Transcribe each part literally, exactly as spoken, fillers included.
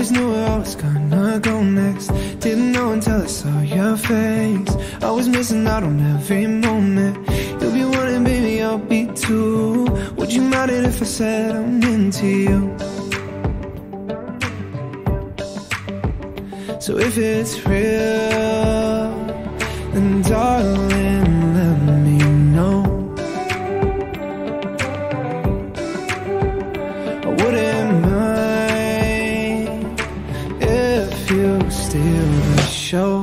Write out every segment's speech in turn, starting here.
always knew where I was gonna go next. Didn't know until I saw your face. I was missing out on every moment. You'll be wanting, baby, I'll be too. Would you mind it if I said I'm into you? So if it's real, then darling, let me know. I wouldn't mind if you steal the show.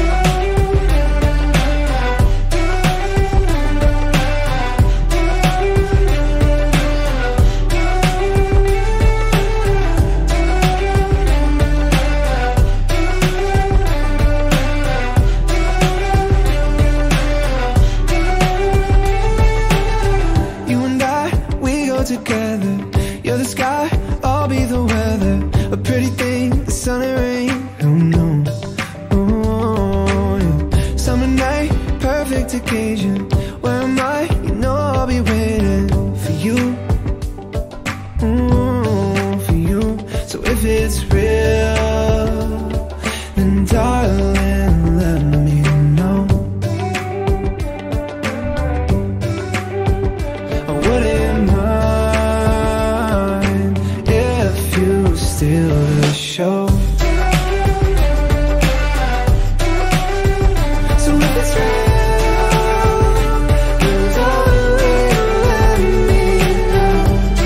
Together, you're the sky, I'll be the weather. A pretty thing, the sun and rain, who knows? Oh, yeah. Summer night, perfect occasion. Where am I? You know I'll be waiting for you. Oh, for you. So if it's real, then darling, let me know. I wouldn't mind steal the show. So if it's real, then darling, let me know.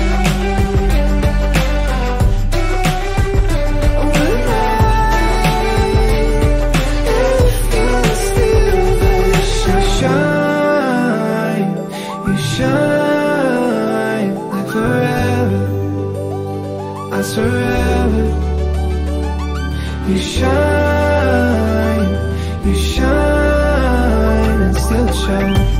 I wouldn't mind if you steal the show. Shine, you shine like forever. I forever. You shine, you shine and still show.